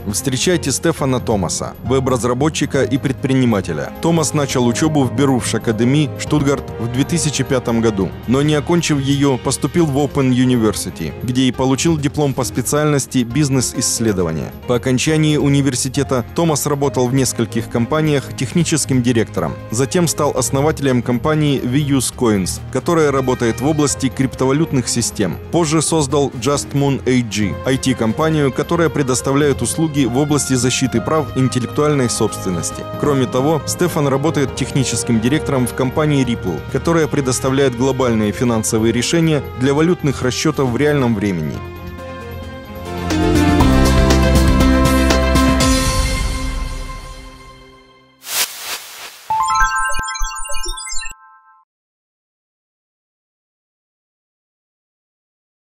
Встречайте Стефана Томаса, веб-разработчика и предпринимателя. Томас начал учебу в Берufsch Академии, Штутгарт, в 2005 году, но не окончив ее, поступил в Open University, где и получил диплом по специальности бизнес-исследования. По окончании университета Томас работал в нескольких компаниях техническим директором. Затем стал основателем компании VUse Coins, которая работает в области криптовалютных систем. Позже создал JustMoon AG, IT-компанию, которая предоставляет услуги в области защиты прав интеллектуальной собственности. Кроме того, Стефан работает техническим директором в компании Ripple, которая предоставляет глобальные финансовые решения для валютных расчетов в реальном времени.